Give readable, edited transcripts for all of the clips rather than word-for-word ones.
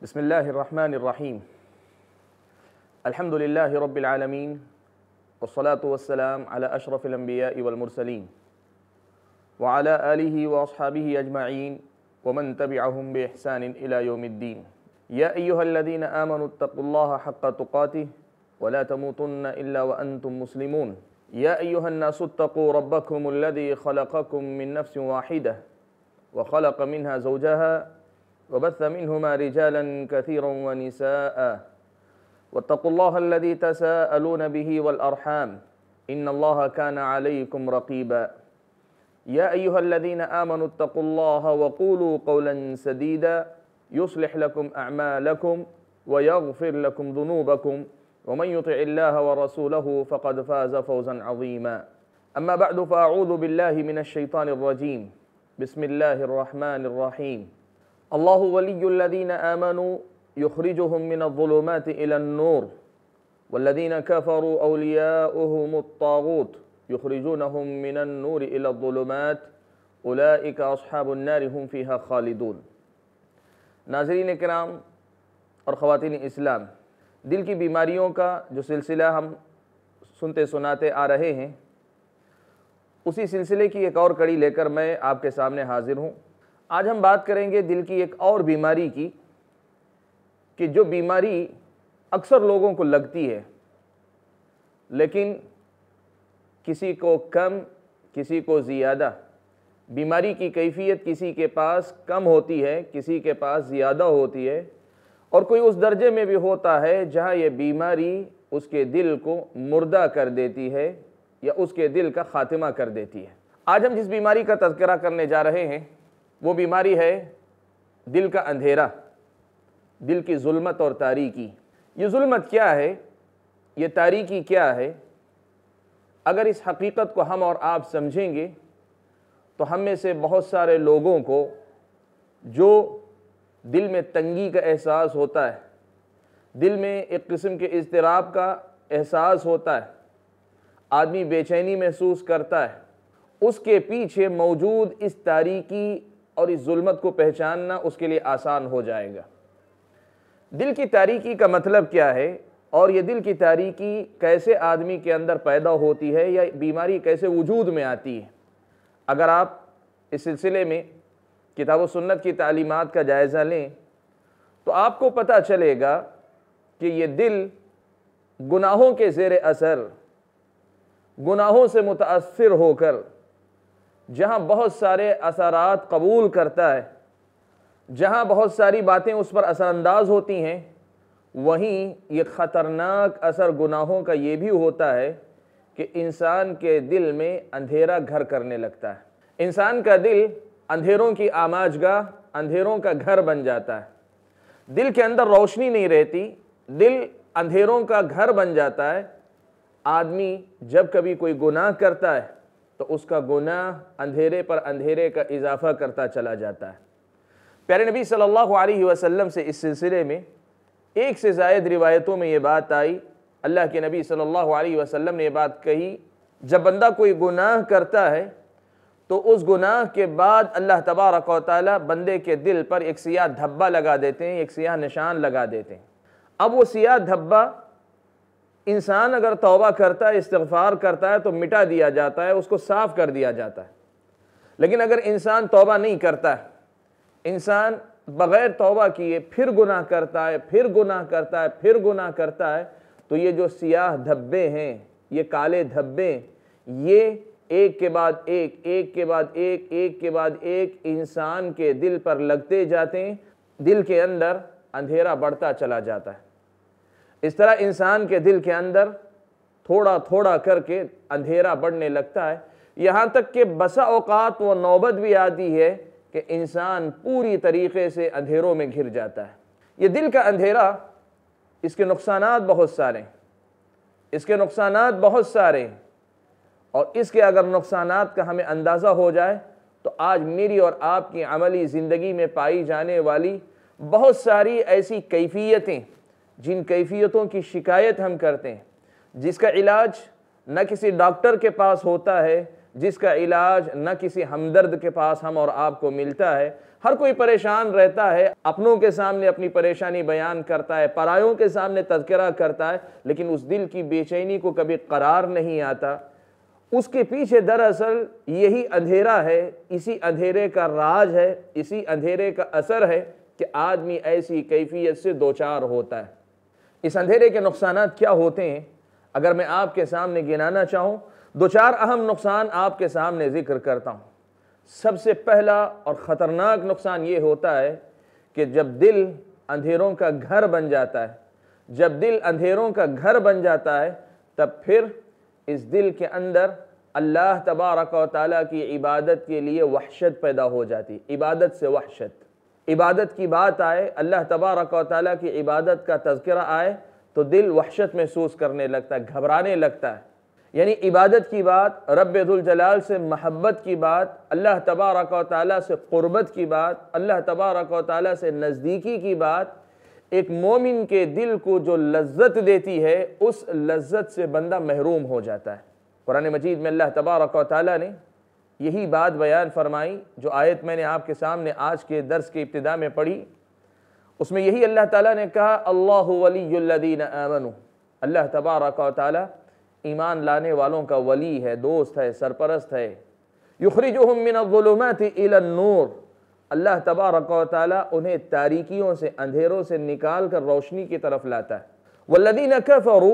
बिस्मिल्लाहिर्रहमानिर्रहीम। अल्हम्दुलिल्लाहि रब्बिल आलमीन वस्सलातु वस्सलाम अला अशरफिल अंबियाइ वल मुरसलीन व अला आलिहि व अस्हाबिहि अजमईन व मन तबिअहुम बि इहसानिन इला यौमिद्दीन। या अय्युहल्लज़ीना आमनुत्तक़ुल्लाहा हक़्क़ तुक़ातिह व ला तमूतुन्ना इल्ला व अंतुम मुस्लिमून। या अय्युहन्नासुत्तक़ू रब्बकुमुल्लज़ी ख़लक़कुम मिन नफ्सिन वाहिदह व ख़लक़ मिन्हा ज़ौजहा वबस्स मिन्हुमा रिजालन कसीरन व निसाअ वत्तक़ुल्लाह अल्लज़ी तसाअलून बिही वल अरहाम इन्नल्लाहा काना अलैकुम रक़ीबा। या अय्युहल्लज़ीना आमनुत्तक़ुल्लाह वक़ूलू क़ौलन सदीदा युस्लिह लकुम अअमालकुम व यग़फ़िर लकुम ज़ुनूबकुम व मन युतिइल्लाह व रसूलहु फ़क़द फ़ाज़ फ़ौज़न अज़ीमा। अम्मा बअदु फ़अऊज़ु बिल्लाहि मिनश शैतानिर रजीम। बिस्मिल्लाहिर रहमानिर रहीम। अल्लाहु वलियुल्लज़ीना आमनू युख़रिजुहुम मिनज़्ज़ुलुमाति इलन्नूर वल्लज़ीना कफ़रू औलियाउहुमुत्ताग़ूत युख़रिजूनहुम मिनन्नूरि इलज़्ज़ुलुमात उलाइका अस्हाबुन्नारि हुम फ़ीहा ख़ालिदून। नाज़रीन किराम और ख़वातीन इस्लाम, दिल की बीमारियों का जो सिलसिला हम सुनते सुनाते आ रहे हैं, उसी सिलसिले की एक और कड़ी लेकर मैं आपके सामने हाज़िर हूँ। आज हम बात करेंगे दिल की एक और बीमारी की, कि जो बीमारी अक्सर लोगों को लगती है, लेकिन किसी को कम किसी को ज़्यादा। बीमारी की कैफियत किसी के पास कम होती है, किसी के पास ज़्यादा होती है, और कोई उस दर्जे में भी होता है जहाँ ये बीमारी उसके दिल को मुर्दा कर देती है या उसके दिल का ख़ात्मा कर देती है। आज हम जिस बीमारी का तज़किरा करने जा रहे हैं वो बीमारी है दिल का अंधेरा, दिल की जुल्मत और तारीकी। ये जुल्मत क्या है, ये तारीकी क्या है? अगर इस हकीकत को हम और आप समझेंगे तो हम में से बहुत सारे लोगों को जो दिल में तंगी का एहसास होता है, दिल में एक किस्म के इज़्तिराब का एहसास होता है, आदमी बेचैनी महसूस करता है, उसके पीछे मौजूद इस तारीकी और इस जुल्मत को पहचानना उसके लिए आसान हो जाएगा। दिल की तारीकी का मतलब क्या है और ये दिल की तारीकी कैसे आदमी के अंदर पैदा होती है या बीमारी कैसे वजूद में आती है? अगर आप इस सिलसिले में किताब व सुन्नत की तालीमात का जायज़ा लें तो आपको पता चलेगा कि ये दिल गुनाहों के ज़ेर असर, गुनाहों से मुताअस्सिर होकर जहाँ बहुत सारे असरात कबूल करता है, जहाँ बहुत सारी बातें उस पर असरअंदाज होती हैं, वहीं ये ख़तरनाक असर गुनाहों का ये भी होता है कि इंसान के दिल में अंधेरा घर करने लगता है। इंसान का दिल अंधेरों की आमाजगाह, अंधेरों का घर बन जाता है। दिल के अंदर रोशनी नहीं रहती, दिल अंधेरों का घर बन जाता है। आदमी जब कभी कोई गुनाह करता है तो उसका गुनाह अंधेरे पर अंधेरे का इजाफा करता चला जाता है। प्यारे नबी सल्लल्लाहु अलैहि वसल्लम से इस सिलसिले में एक से ज़ायद रिवायतों में ये बात आई। अल्लाह के नबी सल्लल्लाहु अलैहि वसल्लम ने ये बात कही, जब बंदा कोई गुनाह करता है तो उस गुनाह के बाद अल्लाह तबारक व तआला बंदे के दिल पर एक सियाह धब्बा लगा देते हैं, एक सियाह निशान लगा देते हैं। अब वो सियाह धब्बा इंसान अगर तौबा करता है, इस्तिग़फ़ार करता है तो मिटा दिया जाता है, उसको साफ़ कर दिया जाता है। लेकिन अगर इंसान तौबा नहीं करता है, इंसान बग़ैर तौबा किए फिर गुनाह करता है, फिर गुनाह करता है, फिर गुनाह करता है, तो ये जो सियाह धब्बे हैं, ये काले धब्बे, ये एक के बाद एक, एक के बाद एक, एक के बाद एक इंसान के दिल पर लगते जाते हैं। दिल के अंदर अंधेरा बढ़ता चला जाता है। इस तरह इंसान के दिल के अंदर थोड़ा थोड़ा करके अंधेरा बढ़ने लगता है, यहाँ तक कि बसा औक़ात वो नौबत भी आती है कि इंसान पूरी तरीक़े से अंधेरों में घिर जाता है। ये दिल का अंधेरा, इसके नुक़सानात बहुत सारे हैं, इसके नुक़सानात बहुत सारे हैं, और इसके अगर नुक़सानात का हमें अंदाज़ा हो जाए तो आज मेरी और आपकी अमली ज़िंदगी में पाई जाने वाली बहुत सारी ऐसी कैफ़ियतें, जिन कैफियतों की शिकायत हम करते हैं, जिसका इलाज न किसी डॉक्टर के पास होता है, जिसका इलाज न किसी हमदर्द के पास हम और आपको मिलता है। हर कोई परेशान रहता है, अपनों के सामने अपनी परेशानी बयान करता है, परायों के सामने तज़किरा करता है, लेकिन उस दिल की बेचैनी को कभी करार नहीं आता। उसके पीछे दरअसल यही अंधेरा है, इसी अंधेरे का राज है, इसी अंधेरे का असर है कि आदमी ऐसी कैफियत से दो चार होता है। इस अंधेरे के नुकसानात क्या होते हैं? अगर मैं आपके सामने गिनाना चाहूँ, दो चार अहम नुकसान आपके सामने जिक्र करता हूँ। सबसे पहला और ख़तरनाक नुकसान ये होता है कि जब दिल अंधेरों का घर बन जाता है, जब दिल अंधेरों का घर बन जाता है, तब फिर इस दिल के अंदर अल्लाह तबारक व तआला की इबादत के लिए वहशत पैदा हो जाती। इबादत से वहशत, इबादत की बात आए, अल्लाह तबारक व तआला की इबादत का तज़किरा आए तो दिल वहशत महसूस करने लगता है, घबराने लगता है। यानी इबादत की बात, रब्बे जुल जलाल से महब्बत की बात, अल्लाह तबारक व तआला से क़ुर्बत की बात, अल्लाह तबारक व तआला से नज़दीकी की बात, एक मोमिन के दिल को जो लज्जत देती है, उस लज्जत से बंदा महरूम हो जाता है। कुरान मजीद में अल्लाह तबारक व तआला ने यही बात बयान फरमाई, जो आयत मैंने आपके सामने आज के दर्स के इब्तिदा में पढ़ी। उसमें यही अल्लाह ताला ने कहा, अल्लाहु वलियुल्लज़ीना आमनू, अल्लाह तबारक व तआला ईमान लाने वालों का वली है, दोस्त है, सरपरस्त है। युखरिजुहुम मिनज़्ज़ुलुमाति इलन-नूर, अल्लाह तबारक व तआला उन्हें तारीकियों से, अंधेरों से निकाल कर रोशनी की तरफ लाता है। वल्लज़ीना कफ़रू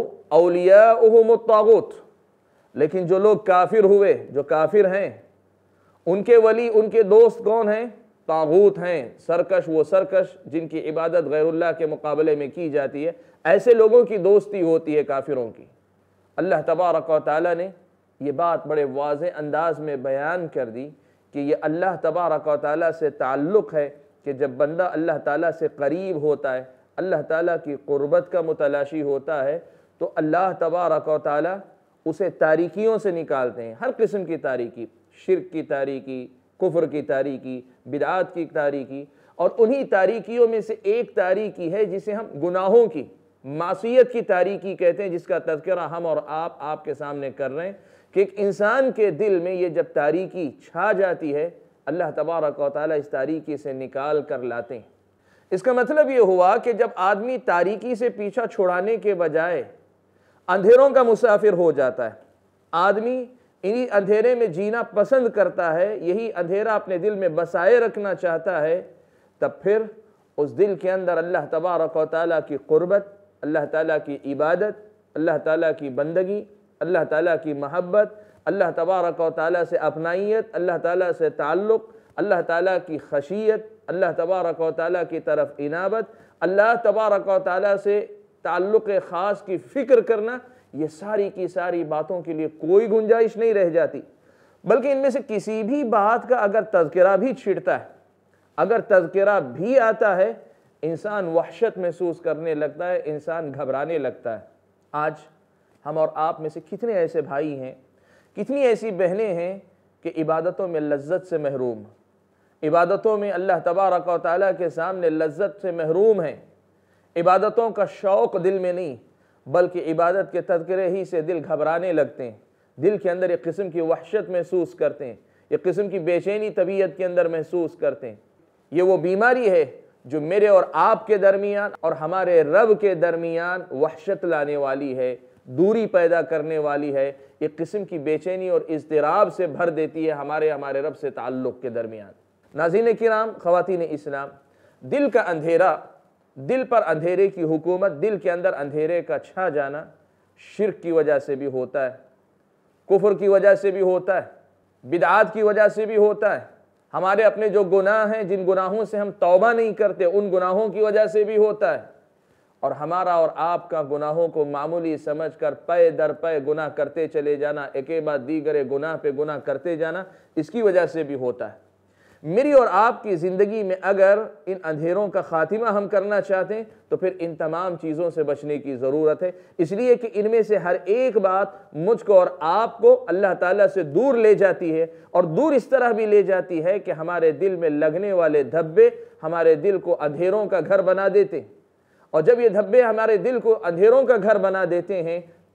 औलियाउहुमुत-तागूत, लेकिन जो लोग काफिर हुए, जो काफिर हैं, उनके वली, उनके दोस्त कौन हैं? तागूत हैं, सरकश, वो सरकश जिनकी इबादत गैरुल्लाह के मुकाबले में की जाती है, ऐसे लोगों की दोस्ती होती है काफिरों की। अल्लाह तबारक व तआला ने ये बात बड़े वाज़ेह अंदाज में बयान कर दी कि ये अल्लाह तबारक व तआला से ताल्लुक़ है कि जब बंदा अल्लाह ताला से करीब होता है, अल्लाह ताला की क़ुर्बत का मुतलाशी होता है, तो अल्लाह तबारक व तआला उसे तारीकियों से निकालते हैं। हर किस्म की तारीकी, शिर्क की तारीकी, कुफ्र की तारीकी, बिदआत की तारीकी, और उन्हीं तारीकियों में से एक तारीकी है जिसे हम गुनाहों की, मासियत की तारीकी कहते हैं, जिसका तज़किरा हम और आप आपके सामने कर रहे हैं कि एक इंसान के दिल में ये जब तारीकी छा जाती है, अल्लाह तबारक व तआला इस तारीकी से निकाल कर लाते हैं। इसका मतलब ये हुआ कि जब आदमी तारीकी से पीछा छुड़ाने के बजाय अंधेरों का मुसाफिर हो जाता है, आदमी इन्हीं अंधेरे में जीना पसंद करता है, यही अंधेरा अपने दिल में बसाए रखना चाहता है, तब फिर उस दिल के अंदर अल्लाह तबारक व तआला की क़ुर्बत, अल्लाह ताला की इबादत, अल्लाह ताला की बंदगी, अल्लाह ताला की महब्बत, अल्लाह तबारक व तआला से अपनाइयत, अल्लाह ताला से ताल्लुक़, अल्लाह ताला की खशियत, अल्लाह तबारक व तआला की तरफ इनाबत, अल्लाह तबारक व तआला से ताल्लुक़ ख़ास की फ़िक्र करना, ये सारी की सारी बातों के लिए कोई गुंजाइश नहीं रह जाती। बल्कि इनमें से किसी भी बात का अगर तज़किरा भी छिड़ता है, अगर तज़किरा भी आता है, इंसान वहशत महसूस करने लगता है, इंसान घबराने लगता है। आज हम और आप में से कितने ऐसे भाई हैं, कितनी ऐसी बहनें हैं कि इबादतों में लज्जत से महरूम, इबादतों में अल्लाह तबारक व तआला के सामने लज्जत से महरूम हैं। इबादतों का शौक़ दिल में नहीं, बल्कि इबादत के तज़किरे ही से दिल घबराने लगते हैं, दिल के अंदर एक किस्म की वहशत महसूस करते हैं, एक किस्म की बेचैनी तबीयत के अंदर महसूस करते हैं। ये वो बीमारी है जो मेरे और आपके दरमियान और हमारे रब के दरमियान वहशत लाने वाली है, दूरी पैदा करने वाली है, एक किस्म की बेचैनी और इज़्तिराब से भर देती है हमारे रब से ताल्लुक़ के दरमियान। नाज़रीन किराम, ख़वातीन इस्लाम, दिल का अंधेरा, दिल पर अंधेरे की हुकूमत, दिल के अंदर अंधेरे का छा जाना शिर्क की वजह से भी होता है, कुफ्र की वजह से भी होता है, बिदआत की वजह से भी होता है, हमारे अपने जो गुनाह हैं, जिन गुनाहों से हम तौबा नहीं करते, उन गुनाहों की वजह से भी होता है, और हमारा और आपका गुनाहों को मामूली समझकर पे दर पे गुनाह करते चले जाना, एक के बाद दीगरे गुनाह पे गुनाह करते जाना, इसकी वजह से भी होता है। मेरी और आपकी ज़िंदगी में अगर इन अंधेरों का ख़ात्मा हम करना चाहते हैं तो फिर इन तमाम चीज़ों से बचने की ज़रूरत है, इसलिए कि इनमें से हर एक बात मुझको और आपको अल्लाह ताला से दूर ले जाती है, और दूर इस तरह भी ले जाती है कि हमारे दिल में लगने वाले धब्बे हमारे दिल को अंधेरों का घर बना देते हैं, और जब ये धब्बे हमारे दिल को अंधेरों का घर बना देते हैं,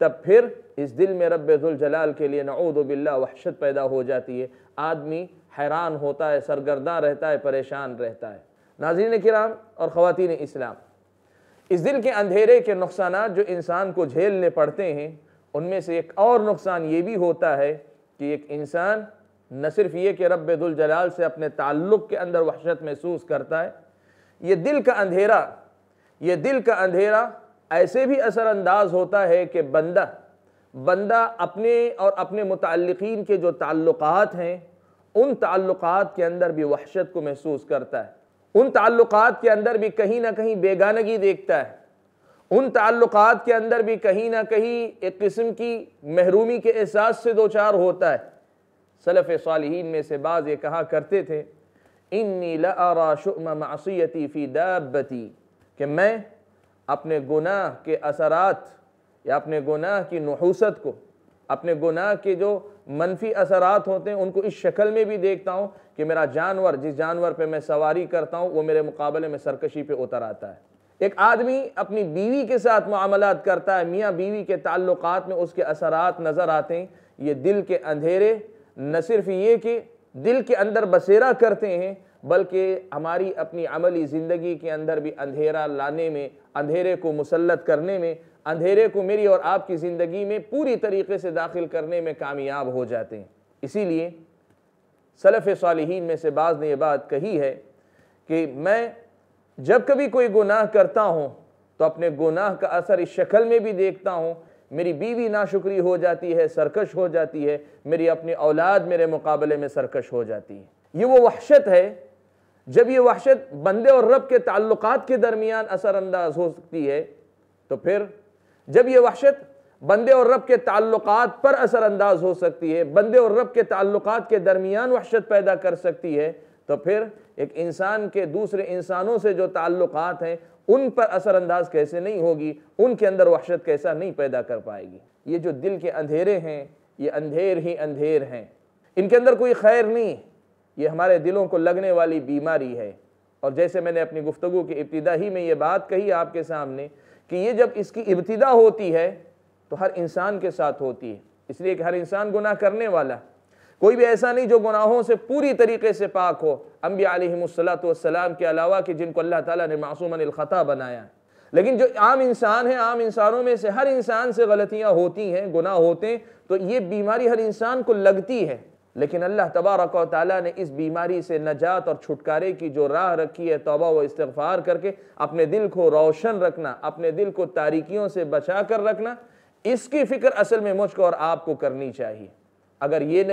तब फिर इस दिल में रब्बे जुल जलाल के लिए नऊज़ु बिल्लाह वहशत पैदा हो जाती है। आदमी हैरान होता है, सरगर्दा रहता है, परेशान रहता है। नाज़रीन किराम और ख़वातीन इस्लाम, इस दिल के अंधेरे के नुकसानात जो इंसान को झेलने पड़ते हैं, उनमें से एक और नुकसान ये भी होता है कि एक इंसान न सिर्फ ये कि रब्बे जुल जलाल से अपने ताल्लुक़ के अंदर वहशत महसूस करता है, ये दिल का अंधेरा ऐसे भी असरअंदाज होता है कि बंदा अपने और अपने मुतअल्लिक़ीन के जो ताल्लुक़ात हैं, उन ताल्लुक़ात के अंदर भी वहशत को महसूस करता है। उन ताल्लुक़ात के अंदर भी कहीं ना कहीं बेगानगी देखता है। उन ताल्लुक़ात के अंदर भी कहीं ना कहीं एक किस्म की महरूमी के एहसास से दो चार होता है। सलफ़ सालिहीन में से बाज़ ये कहा करते थे, इन्नी लअरा शुअम मासियती फ़ी दाब्बती, कि मैं अपने गुनाह के असरात या अपने गुनाह की नुहूसत को, अपने गुनाह के जो मनफी असरात होते हैं, उनको इस शक्ल में भी देखता हूँ कि मेरा जानवर, जिस जानवर पे मैं सवारी करता हूँ, वो मेरे मुकाबले में सरकशी पे उतर आता है। एक आदमी अपनी बीवी के साथ मुआमलात करता है, मियाँ बीवी के ताल्लुकात में उसके असरात नज़र आते हैं। ये दिल के अंधेरे न सिर्फ ये कि दिल के अंदर बसेरा करते हैं, बल्कि हमारी अपनी अमली ज़िंदगी के अंदर भी अंधेरा लाने में, अंधेरे को मुसल्लत करने में, अंधेरे को मेरी और आपकी ज़िंदगी में पूरी तरीके से दाखिल करने में कामयाब हो जाते हैं। इसीलिए सलफ़ सालिहीन में से बाज़ ने यह बात कही है कि मैं जब कभी कोई गुनाह करता हूँ तो अपने गुनाह का असर इस शक्ल में भी देखता हूँ, मेरी बीवी नाशुक्री हो जाती है, सरकश हो जाती है, मेरी अपनी औलाद मेरे मुकाबले में सरकश हो जाती है। ये वो वहशत है, जब ये वहशत बंदे और रब के ताल्लुकात के दरमियान असरअंदाज हो सकती है, तो फिर जब ये वहशत बंदे और रब के ताल्लुकात पर असरअंदाज हो सकती है, बंदे और रब के ताल्लुकात के दरमियान वहशत पैदा कर सकती है, तो फिर एक इंसान के दूसरे इंसानों से जो ताल्लुकात हैं, उन पर असरअंदाज कैसे नहीं होगी, उनके अंदर वहशत कैसा नहीं पैदा कर पाएगी। ये जो दिल के अंधेरे हैं, ये अंधेर ही अंधेर हैं, इनके अंदर कोई खैर नहीं। ये हमारे दिलों को लगने वाली बीमारी है। और जैसे मैंने अपनी गुफ्तगू की इब्तिदा ही में ये बात कही आपके सामने कि ये जब इसकी इब्तिदा होती है तो हर इंसान के साथ होती है, इसलिए कि हर इंसान गुनाह करने वाला, कोई भी ऐसा नहीं जो गुनाहों से पूरी तरीके से पाक हो, अंबिया अलैहिमुस्सलातु वस्सलाम के अलावा कि जिनको अल्लाह ताला ने मासूम अनिल खता बनाया। लेकिन जो आम इंसान है, आम इंसानों में से हर इंसान से गलतियां होती हैं, गुनाह होते हैं, तो ये बीमारी हर इंसान को लगती है। लेकिन अल्लाह तबारक व तआला ने इस बीमारी से नजात और छुटकारे की जो राह रखी है, तौबा व इस्तिग़फ़ार करके अपने दिल को रोशन रखना, अपने दिल को तारीकियों से बचा कर रखना, इसकी फ़िक्र असल में मुझको और आपको करनी चाहिए। अगर ये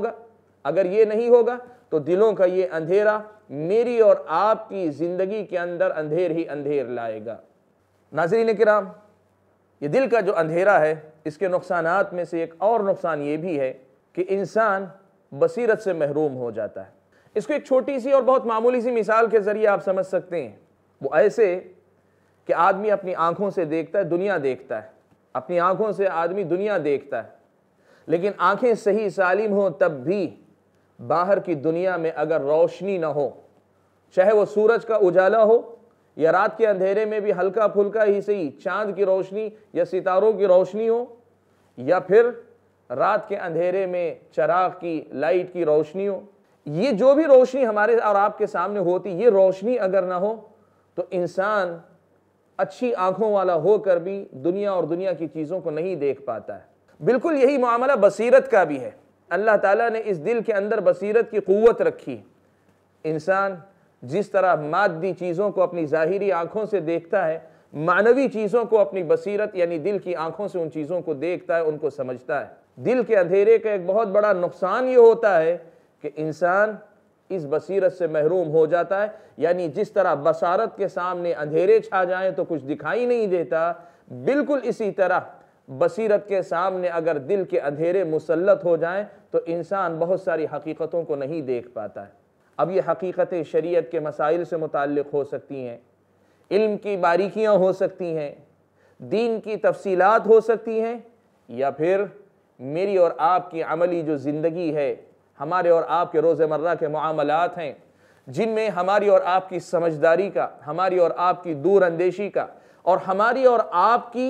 नहीं होगा तो दिलों का ये अंधेरा मेरी और आपकी ज़िंदगी के अंदर अंधेर ही अंधेर लाएगा। नाज़रीन किराम, ये दिल का जो अंधेरा है, इसके नुकसानात में से एक और नुकसान ये भी है कि इंसान बसीरत से महरूम हो जाता है। इसको एक छोटी सी और बहुत मामूली सी मिसाल के ज़रिए आप समझ सकते हैं। वो ऐसे कि आदमी अपनी आँखों से देखता है, दुनिया देखता है, अपनी आँखों से आदमी दुनिया देखता है, लेकिन आँखें सही सालिम हो तब भी बाहर की दुनिया में अगर रोशनी ना हो, चाहे वो सूरज का उजाला हो या रात के अंधेरे में भी हल्का फुल्का ही सही चाँद की रोशनी या सितारों की रोशनी हो, या फिर रात के अंधेरे में चराग की लाइट की रोशनी हो, ये जो भी रोशनी हमारे और आपके सामने होती, ये रोशनी अगर ना हो तो इंसान अच्छी आंखों वाला होकर भी दुनिया और दुनिया की चीज़ों को नहीं देख पाता है। बिल्कुल यही मामला बसीरत का भी है। अल्लाह ताला ने इस दिल के अंदर बसीरत की क़ुव्वत रखी। इंसान जिस तरह मादी चीज़ों को अपनी ज़ाहिरी आँखों से देखता है, मानवी चीज़ों को अपनी बसीरत यानी दिल की आँखों से उन चीज़ों को देखता है, उनको समझता है। दिल के अंधेरे का एक बहुत बड़ा नुकसान ये होता है कि इंसान इस बसीरत से महरूम हो जाता है। यानी जिस तरह बसारत के सामने अंधेरे छा जाएं तो कुछ दिखाई नहीं देता, बिल्कुल इसी तरह बसीरत के सामने अगर दिल के अंधेरे मुसल्लत हो जाएं तो इंसान बहुत सारी हकीकतों को नहीं देख पाता है। अब ये हकीकतें शरीयत के मसाइल से मुताल्लिक़ हो सकती हैं, इल्म की बारीकियाँ हो सकती हैं, दीन की तफसीलात हो सकती हैं, या फिर मेरी और आपकी अमली जो ज़िंदगी है, हमारे और आपके रोज़मर्रा के मुआमलात हैं, जिनमें हमारी और आपकी समझदारी का, हमारी और आपकी दूर अंदेशी का और हमारी और आपकी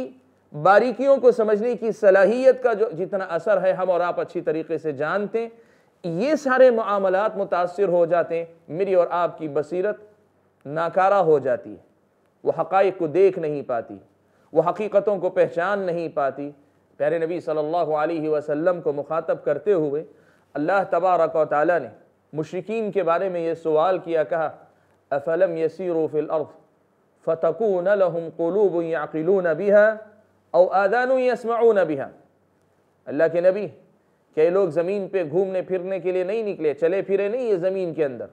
बारीकियों को समझने की सलाहियत का जो जितना असर है हम और आप अच्छी तरीके से जानते हैं, ये सारे मामलात मुतासिर हो जाते हैं, मेरी और आपकी बसीरत नाकारा हो जाती है, वो हक़ाइक़ को देख नहीं पाती, वो हकीकतों को पहचान नहीं पाती। प्यारे नबी सल्लल्लाहु अलैहि वसल्लम को मुखातब करते हुए अल्लाह तबारक व तआला ने मुशरिकीन के बारे में ये सवाल किया, कहा अफलम यसीरू फिल अर्ज़ फतकून लहुम क़ुलूबुन यअक़िलून बिहा औ आज़ानुन यस्मऊन बिहा। अल्लाह के नबी, क्या लोग ज़मीन पे घूमने फिरने के लिए नहीं निकले, चले फिरे नहीं ये ज़मीन के अंदर,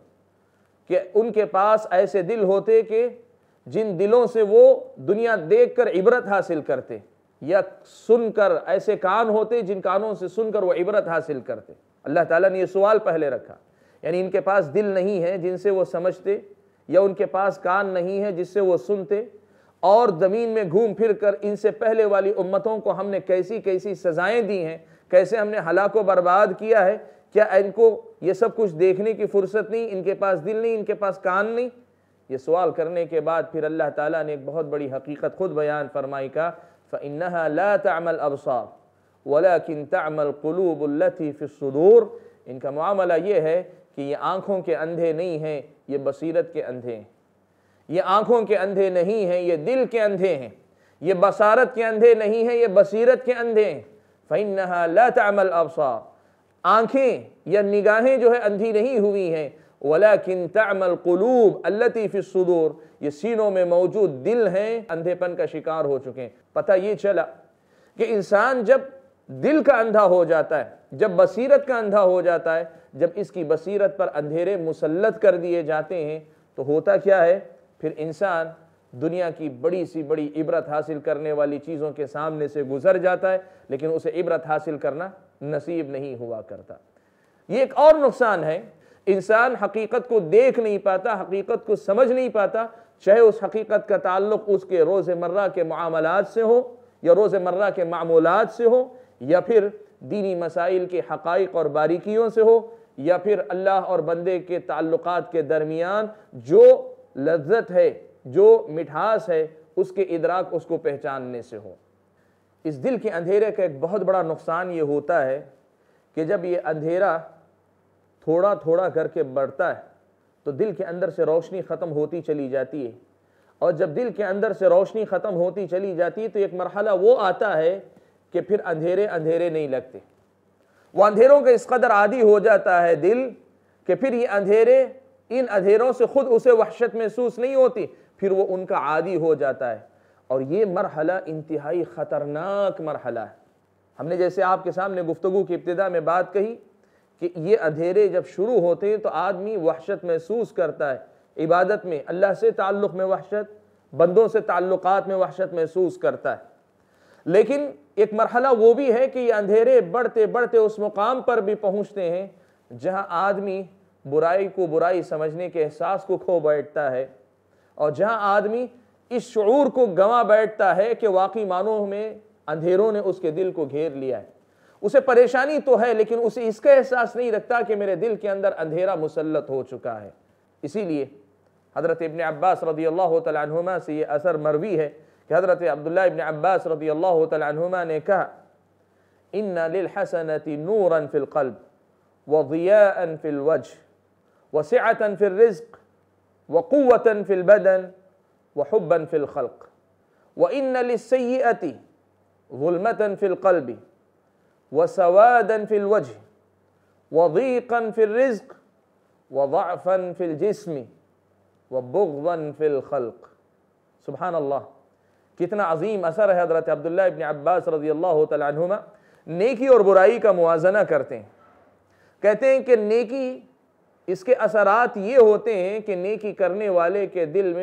कि उनके पास ऐसे दिल होते कि जिन दिलों से वो दुनिया देखकर इबरत हासिल करते, या सुनकर ऐसे कान होते जिन कानों से सुनकर वो इबरत हासिल करते। अल्लाह ताला ने ये सवाल पहले रखा, यानी इनके पास दिल नहीं है जिनसे वो समझते, या उनके पास कान नहीं है जिससे वो सुनते, और ज़मीन में घूम फिर कर इनसे पहले वाली उम्मतों को हमने कैसी कैसी सज़ाएँ दी हैं, कैसे हमने हलाक व बर्बाद किया है, क्या इनको ये सब कुछ देखने की फुर्सत नहीं, इनके पास दिल नहीं, इनके पास कान नहीं। ये सवाल करने के बाद फिर अल्लाह ताला ने एक बहुत बड़ी हकीकत खुद बयान फरमाई का, फ़इन्नहा ला तअमल अबसार वलाकिन तअमल क़ुलूबुल्लती फ़िस्सुदूर। इनका मामला ये है कि ये आँखों के अंधे नहीं हैं, ये बसीरत के अंधे हैं। ये आँखों के अंधे नहीं हैं, ये दिल के अंधे हैं। ये बसारत के अंधे नहीं हैं, ये बसीरत के अंधे हैं। फ़इन्नहा ला तअमल अबसार, आँखें या निगाहें जो है अंधी नहीं हुई हैं, वलाकिन तअमल क़ुलूब अल्लती फ़िस्सुदूर, ये सीनों में मौजूद दिल हैं, अंधेपन का शिकार हो चुके हैं। पता ये चला कि इंसान जब दिल का अंधा हो जाता है, जब बसीरत का अंधा हो जाता है, जब इसकी बसीरत पर अंधेरे मुसल्लत कर दिए जाते हैं, तो होता क्या है, फिर इंसान दुनिया की बड़ी सी बड़ी इबरत हासिल करने वाली चीज़ों के सामने से गुजर जाता है, लेकिन उसे इबरत हासिल करना नसीब नहीं हुआ करता। ये एक और नुकसान है, इंसान हकीकत को देख नहीं पाता, हकीकत को समझ नहीं पाता, चाहे उस हकीकत का ताल्लुक़ उसके रोज़मर्रा के मामलात से हो, या रोज़मर्रा के मामूलात से हो, या फिर दीनी मसाइल के हक़ाइक़ और बारीकियों से हो, या फिर अल्लाह और बंदे के ताल्लुक़ात के दरमियान जो लज्जत है, जो मिठास है, उसके इदराक उसको पहचानने से हो। इस दिल के अंधेरे का एक बहुत बड़ा नुकसान ये होता है कि जब ये अंधेरा थोड़ा थोड़ा करके बढ़ता है तो दिल के अंदर से रोशनी ख़त्म होती चली जाती है, और जब दिल के अंदर से रोशनी ख़त्म होती चली जाती है तो एक मरहला वो आता है कि फिर अंधेरे अंधेरे नहीं लगते। वो अंधेरों के इस कदर आदी हो जाता है दिल कि फिर ये अंधेरे, इन अंधेरों से खुद उसे वहशत महसूस नहीं होती, फिर वो उनका आदी हो जाता है। और ये मरहला इंतहाई ख़तरनाक मरहला है। हमने जैसे आपके सामने गुफ्तगू की इब्तिदा में बात कही कि ये अंधेरे जब शुरू होते हैं तो आदमी वहशत महसूस करता है, इबादत में, अल्लाह से ताल्लुक़ में वहशत, बंदों से ताल्लुक़ात में वहशत महसूस करता है। लेकिन एक मरहला वो भी है कि ये अंधेरे बढ़ते बढ़ते उस मुकाम पर भी पहुँचते हैं जहाँ आदमी बुराई को बुराई समझने के एहसास को खो बैठता है, और जहाँ आदमी इस शऊर को गंवा बैठता है कि वाकई मानों में अंधेरों ने उसके दिल को घेर लिया है। उसे परेशानी तो है, लेकिन उसे इसका एहसास नहीं रखता कि मेरे दिल के अंदर अंधेरा मुसल्लत हो चुका है। इसीलिए हज़रत इब्न अब्बास रज़ियल्लाहु तआला अन्हुमा से ये असर मरवी है कि हज़रत अब्दुल्लाह इब्न अब्बास रज़ियल्लाहु तआला अन्हुमा ने कहा, इन्ना लिल हसनति नूरन फिल क़ल्ब व ज़ियाअन फिल वज्ह व सिअतन फिर रिज़्क़ व क़ुव्वतन फिल बदन व हुब्बन फिल ख़ल्क़ व इन्ना लिस्सय्यअति ज़ुल्मतन फिल क़ल्बि व सवादन फिल वज्ह व ज़ीक़न फिल रिज़्क़ व ज़अफ़न फिल जिस्म व बुग़्ज़न फिल ख़ल्क़। सुब्हान अल्लाह, कितना अजीम असर है। हज़रत अब्दुल्लाह इब्न अब्बास रज़ियल्लाहु तआला अन्हुमा नेकी और बुराई का मुवाज़ना करते हैं। कहते हैं कि नेकी, इसके असरात ये होते हैं कि नेकी करने वाले के दिल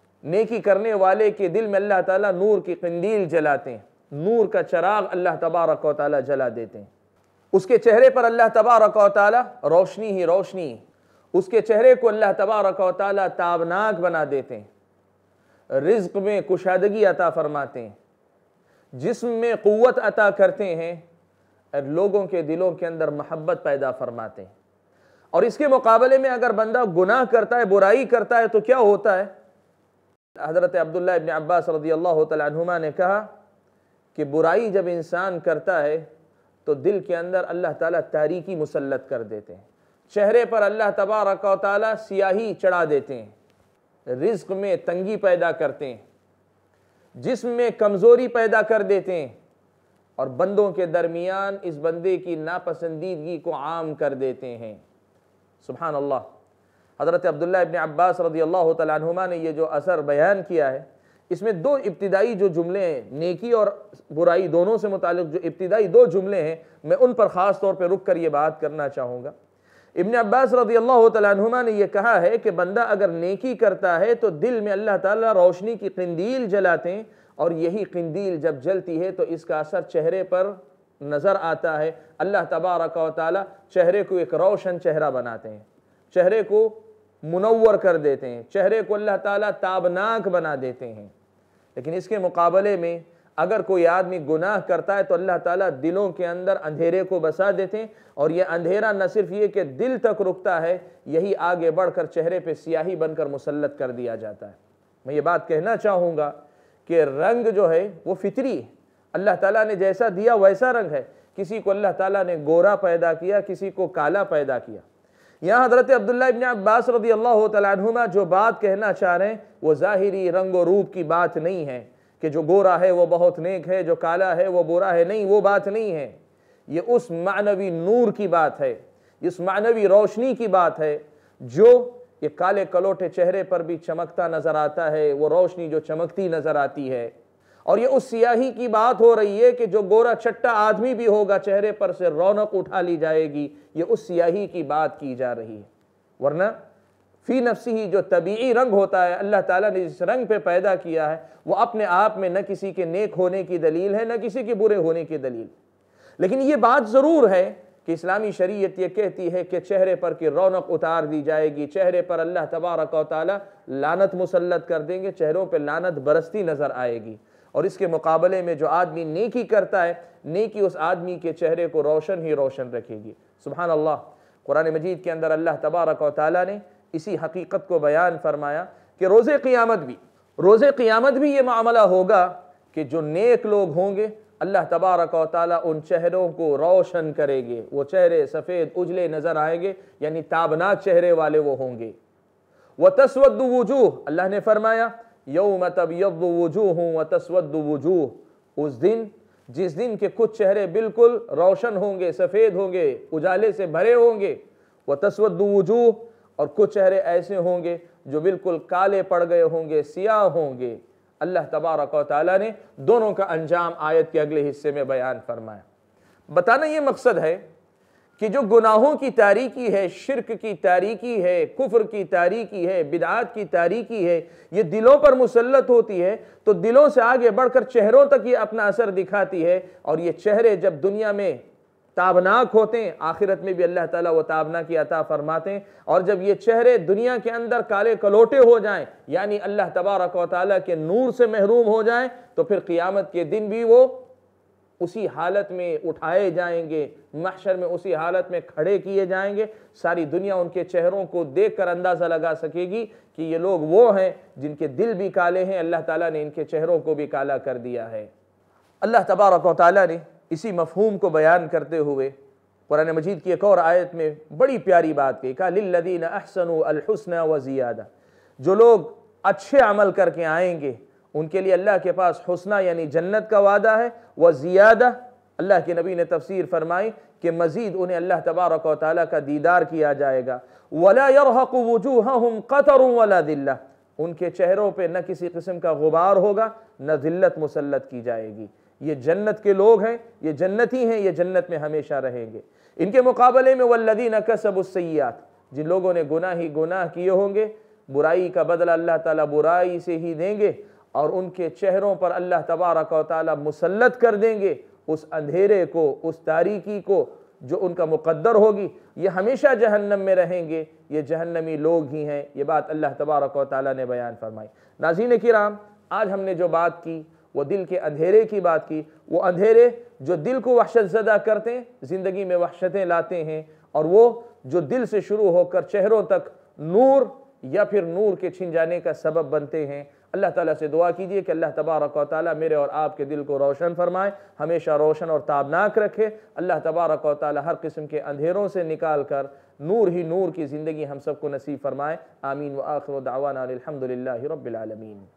में अल्लाह ताला नूर की कंदील जलाते हैं, नूर का चराग अल्लाह तबारक व तआला जला देते हैं। उसके चेहरे पर अल्लाह तबारक व तआला रोशनी ही रोशनी, उसके चेहरे को अल्लाह तबारक व तआला ताबनाक बना देते हैं, रिज़्क़ में कुशादगी अता फरमाते हैं, जिस्म में क़ुव्वत अता करते हैं, और लोगों के दिलों के अंदर मोहब्बत पैदा फरमाते हैं। और इसके मुकाबले में अगर बंदा गुनाह करता है, बुराई करता है, तो क्या होता है। हज़रत अब्दुल्लाह इब्न अब्बास रज़ियल्लाहु तआला अन्हुमा ने कहा कि बुराई जब इंसान करता है तो दिल के अंदर अल्लाह ताला तारीकी मुसल्लत कर देते हैं, चेहरे पर अल्लाह तबारक व तआला सियाही चढ़ा देते हैं, रिज़्क़ में तंगी पैदा करते हैं, जिस्म में कमज़ोरी पैदा कर देते हैं और बंदों के दरमियान इस बंदे की नापसंदीदगी को आम कर देते हैं। सुभान अल्लाह। हज़रत अब्दुल्लाह इब्न अब्बास रज़ियल्लाहु तआला अन्हुमा ने ये जो असर बयान किया है, इसमें दो इब्तिदाई जो जुमले हैं, नेकी और बुराई दोनों से मुतालिक जो इब्तिदाई दो जुमले हैं, मैं उन पर ख़ास तौर पर रुक कर ये बात करना चाहूँगा। इब्न अब्बास रज़ियल्लाहु तआला अन्हुमा ने यह कहा है कि बंदा अगर नेकी करता है तो दिल में अल्लाह ताला रोशनी की क़िंदील जलाते हैं और यही क़िंदील जब जलती है तो इसका असर चेहरे पर नज़र आता है। अल्लाह तबारक व तआला चेहरे को एक रोशन चेहरा बनाते हैं, चेहरे को मुनव्वर कर देते हैं, चेहरे को अल्लाह ताला ताबनाक बना देते हैं। लेकिन इसके मुकाबले में अगर कोई आदमी गुनाह करता है तो अल्लाह ताला दिलों के अंदर अंधेरे को बसा देते हैं और यह अंधेरा न सिर्फ ये कि दिल तक रुकता है, यही आगे बढ़कर चेहरे पे स्याही बनकर मुसल्लत कर दिया जाता है। मैं ये बात कहना चाहूँगा कि रंग जो है वो फितरी है, अल्लाह ताला ने जैसा दिया वैसा रंग है। किसी को अल्लाह ताला ने गोरा पैदा किया, किसी को काला पैदा किया। यहाँ हज़रत अब्दुल्लाह इब्न अब्बास रज़ियल्लाहु तआला अन्हुमा जो बात कहना चाह रहे हैं वो ज़ाहिरी रंग और रूप की बात नहीं है कि जो गोरा है वो बहुत नेक है, जो काला है वो बुरा है, नहीं, वो बात नहीं है। ये उस मानवी नूर की बात है, इस मानवी रोशनी की बात है जो ये काले कलोटे चेहरे पर भी चमकता नजर आता है, वो रोशनी जो चमकती नजर आती है। और ये उस सियाही की बात हो रही है कि जो गोरा चट्टा आदमी भी होगा चेहरे पर से रौनक उठा ली जाएगी, ये उस सियाही की बात की जा रही है। वरना फी नफ्सी ही जो तबीई रंग होता है, अल्लाह ताला ने जिस रंग पे पैदा किया है वो अपने आप में न किसी के नेक होने की दलील है, न किसी के बुरे होने की दलील। लेकिन ये बात ज़रूर है कि इस्लामी शरीयत ये कहती है कि चेहरे पर की रौनक उतार दी जाएगी, चेहरे पर अल्लाह तबारक व तआला लानत मुसल्लत कर देंगे, चेहरों पर लानत बरसती नज़र आएगी। और इसके मुकाबले में जो आदमी नेकी करता है, नेकी उस आदमी के चेहरे को रोशन ही रोशन रखेगी। सुभान अल्लाह। कुरान मजीद के अंदर अल्लाह तबारक व तआला ने इसी हकीकत को बयान फरमाया कि रोज़े क़ियामत भी ये मामला होगा कि जो नेक लोग होंगे अल्लाह तबारक व तआला उन चेहरों को रोशन करेंगे, वो चेहरे सफ़ेद उजले नज़र आएंगे, यानी ताबनाक चेहरे वाले वो होंगे। व तस्वद्दु वुजूह, अल्लाह ने फरमाया यौम तब्यद्दु वुजूह व तस्वद्दु वुजूह, उस दिन जिस दिन के कुछ चेहरे बिल्कुल रोशन होंगे, सफ़ेद होंगे, उजाले से भरे होंगे, व तस्वद्दु वुजूह, और कुछ चेहरे ऐसे होंगे जो बिल्कुल काले पड़ गए होंगे, सियाह होंगे। अल्लाह तबारक व तआला ने दोनों का अंजाम आयत के अगले हिस्से में बयान फरमाया। बताना ये मकसद है कि जो गुनाहों की तारीकी है, शिर्क की तारीकी है, कुफ्र की तारीकी है, बिदआत की तारीकी है, ये दिलों पर मुसल्लत होती है तो दिलों से आगे बढ़कर चेहरों तक ये अपना असर दिखाती है। और ये चेहरे जब दुनिया में ताबनाक होते हैं, आखिरत में भी अल्लाह ताला वो ताबनाकी अता फरमाते हैं। और जब ये चेहरे दुनिया के अंदर काले कलोटे हो जाएं, यानी अल्लाह तबारक व तआला के नूर से महरूम हो जाएं, तो फिर क़ियामत के दिन भी वो उसी हालत में उठाए जाएंगे, महशर में उसी हालत में खड़े किए जाएंगे। सारी दुनिया उनके चेहरों को देखकर अंदाज़ा लगा सकेगी कि ये लोग वो हैं जिनके दिल भी काले हैं, अल्लाह ताला ने इनके चेहरों को भी काला कर दिया है। अल्लाह तबारक व तआला ने इसी मफहूम को बयान करते हुए कुरान मजीद की एक और आयत में बड़ी प्यारी बात कही, कहा लिल्लज़ीना अहसनु अल हुस्ना व ज़ियादा, जो लोग अच्छे अमल करके आएंगे उनके लिए अल्लाह के पास हुस्ना यानी जन्नत का वादा है, व ज़ियादा, अल्लाह के नबी ने तफसीर फरमाई कि मज़ीद उन्हें अल्लाह तबारक व तआला का दीदार किया जाएगा। वला यरहक़ु वुजूहहुम क़तरुन वला ज़िल्ला, उनके चेहरों पे न किसी किस्म का गुबार होगा, न ज़िल्लत मुसल्लत की जाएगी। ये जन्नत के लोग हैं, ये जन्नती हैं, ये जन्नत में हमेशा रहेंगे। इनके मुकाबले में वल्लज़ीना कसबुस्सय्यात, जिन लोगों ने गुनाह किए होंगे, बुराई का बदला अल्लाह ताला बुराई से ही देंगे और उनके चेहरों पर अल्लाह तबारक व तआला मुसल्लत कर देंगे उस अंधेरे को, उस तारीकी को जो उनका मुक़द्दर होगी। ये हमेशा जहन्नम में रहेंगे, ये जहन्नमी लोग ही हैं। ये बात अल्लाह तबारक व तआला ने बयान फरमाई। नाज़रीन किराम, आज हमने जो बात की वो दिल के अंधेरे की बात की, वो अंधेरे जो दिल को वहशत ज़दा करते हैं, ज़िंदगी में वहशतें लाते हैं, और वो जो दिल से शुरू होकर चेहरों तक नूर या फिर नूर के छिन जाने का सबब बनते हैं। अल्लाह ताला से दुआ कीजिए कि अल्लाह तबारक व तआला मेरे और आपके दिल को रोशन फरमाए, हमेशा रोशन और ताबनाक रखे। अल्लाह तबारक व तआला हर किस्म के अंधेरों से निकाल कर नूर ही नूर की ज़िंदगी हम सबको नसीब फरमाए। आमीन व आखिर दावाना अनिल हम्दुलिल्लाहि रब्बिल आलमीन।